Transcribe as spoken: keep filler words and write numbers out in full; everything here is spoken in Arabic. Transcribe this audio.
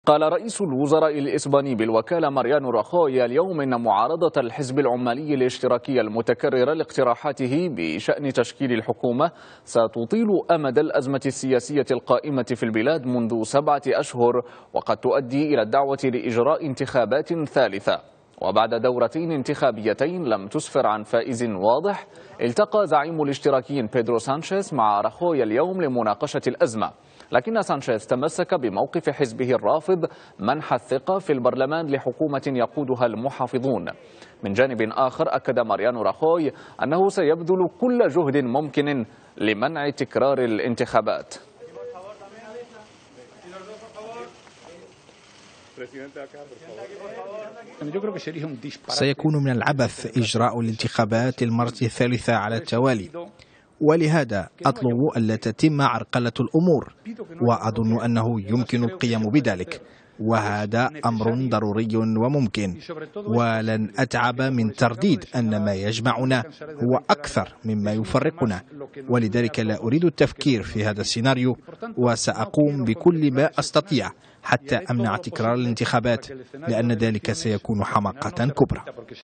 قال رئيس الوزراء الإسباني بالوكالة ماريانو راخوي اليوم إن معارضة الحزب العمالي الاشتراكي المتكررة لاقتراحاته بشأن تشكيل الحكومة ستطيل أمد الأزمة السياسية القائمة في البلاد منذ سبعة أشهر، وقد تؤدي إلى الدعوة لإجراء انتخابات ثالثة. وبعد دورتين انتخابيتين لم تسفر عن فائز واضح، التقى زعيم الاشتراكيين بيدرو سانشيز مع راخوي اليوم لمناقشة الأزمة، لكن سانشيز تمسك بموقف حزبه الرافض منح الثقة في البرلمان لحكومة يقودها المحافظون. من جانب آخر أكد ماريانو راخوي أنه سيبذل كل جهد ممكن لمنع تكرار الانتخابات. سيكون من العبث إجراء الانتخابات المرة الثالثة على التوالي، ولهذا أطلب ألا تتم عرقلة الأمور، وأظن أنه يمكن القيام بذلك، وهذا أمر ضروري وممكن، ولن أتعب من ترديد أن ما يجمعنا هو أكثر مما يفرقنا، ولذلك لا أريد التفكير في هذا السيناريو، وسأقوم بكل ما أستطيع حتى أمنع تكرار الانتخابات، لأن ذلك سيكون حماقة كبرى.